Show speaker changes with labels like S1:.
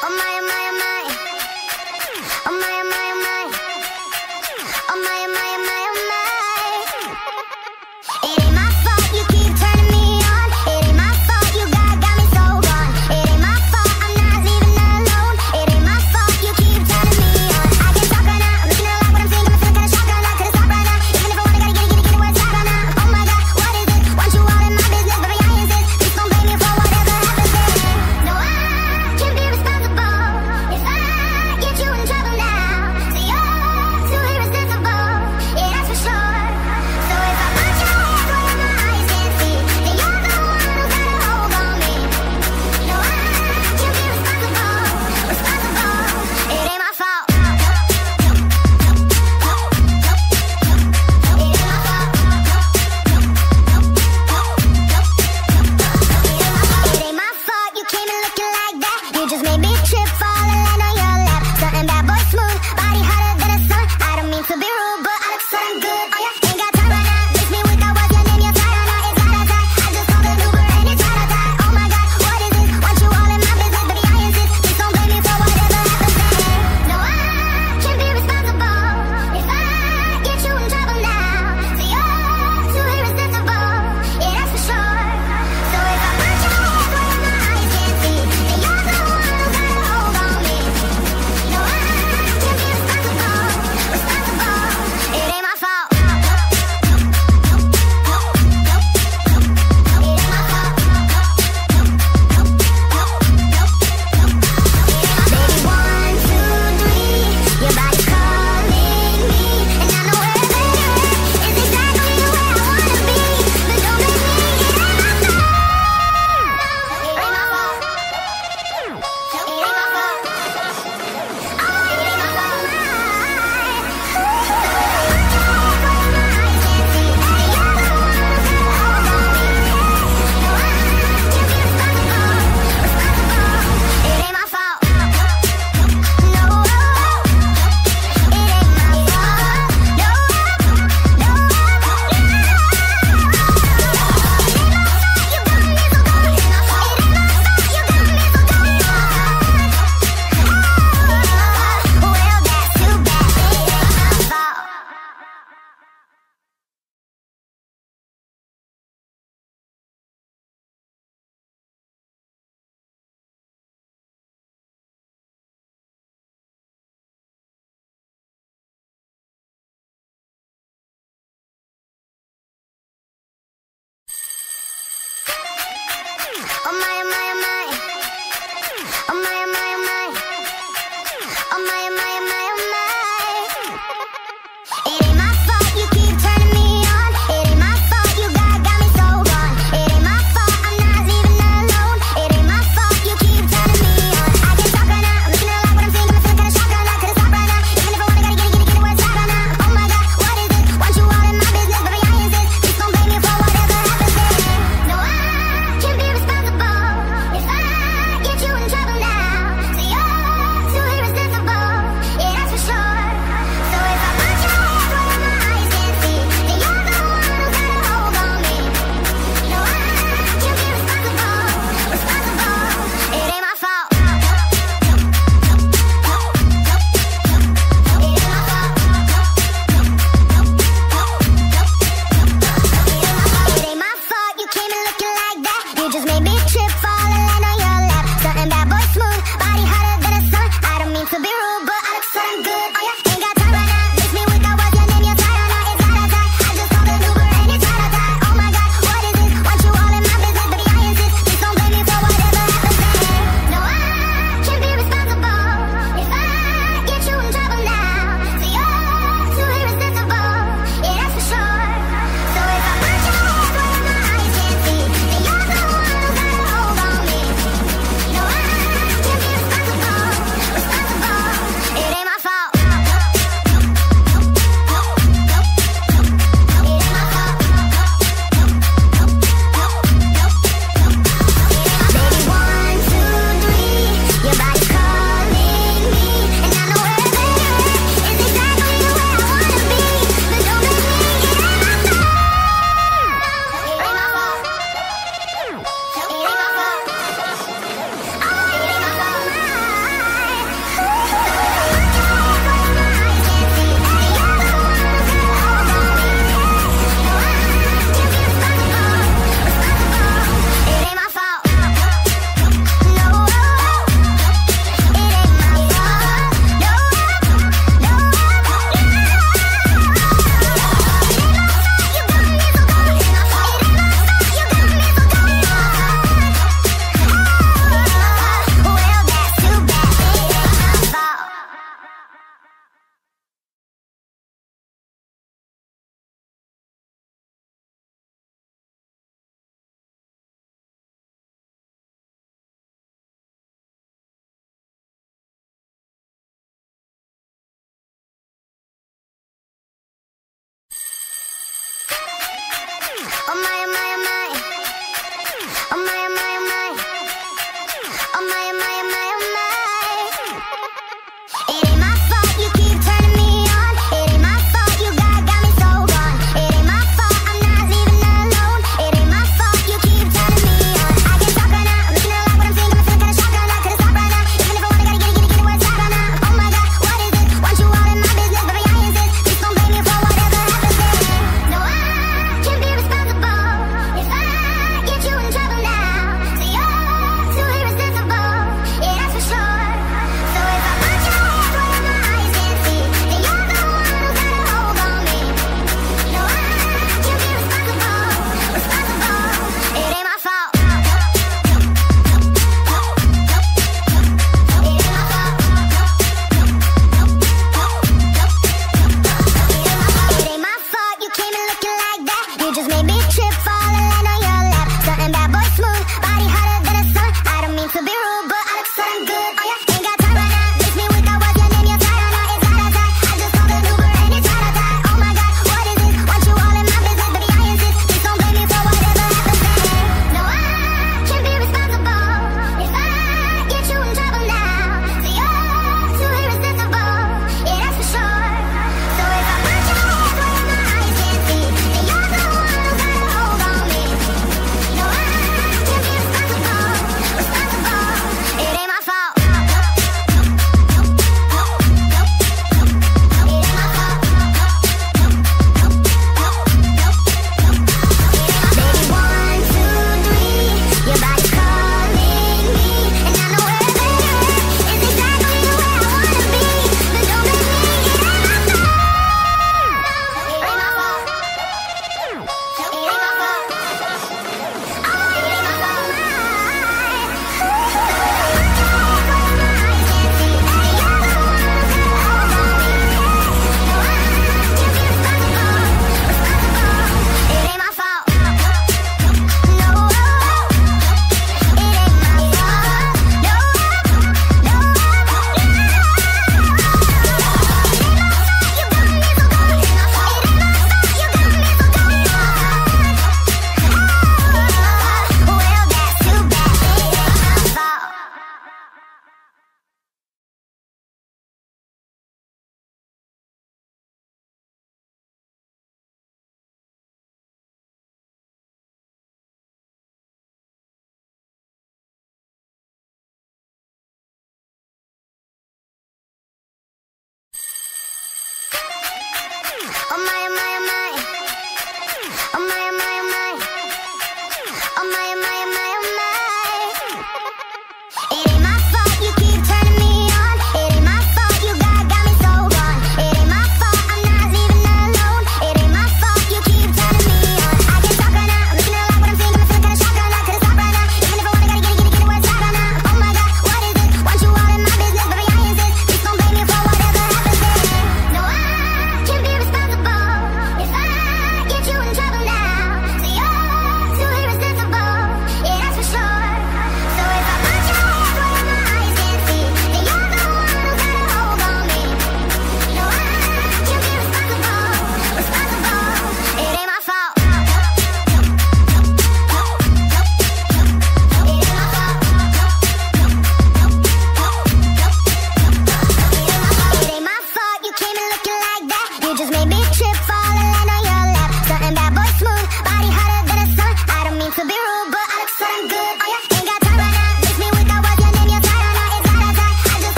S1: Oh my, oh my, oh my. Oh my, oh my, oh my. Oh my, oh my, oh my, oh my. It ain't my fault you keep turning me on. It ain't my fault you got me so gone. It ain't my fault I'm not leaving alone. It ain't my fault you keep turning me on. I can talk right now. I'm looking at a lot what I'm seeing. I'm feeling kinda shocked right now. Couldn't stop right now. Even if I wanna, gotta get it where it's at right now. Oh my God, what is it? Want you all in my business, baby, I insist. Please don't blame me for whatever happens then. No, I can't be responsible. Oh my, oh my, oh my. Oh my, oh my, oh my. Oh my, oh my, oh my, oh my. It ain't my fault you keep turning me on. It ain't my fault you got me so gone. It ain't my fault I'm not leaving alone. It ain't my fault you keep turning me on. I can't talk right now. I'm looking at like what I'm seeing. I'm feeling kinda shocked right now. Couldn't stop right now. Even if I wanna, gotta get it where it's at right now. Oh my God, what is this? Want you all in my business, baby, I insist. Please don't blame me for whatever happens then. No, I can't be responsible if I get you in trouble now. So you're too irresistible, yeah, that's for sure. So if I put your hands where my eyes can't see, then you're the one who's got a hold on me. No, I can't be responsible. It ain't my fault. It ain't my fault. It ain't my fault you came in looking like that. You just made me trip, fall and land on your lap. Something bad boy smooth, body hotter than a sun. I don't mean to be rude,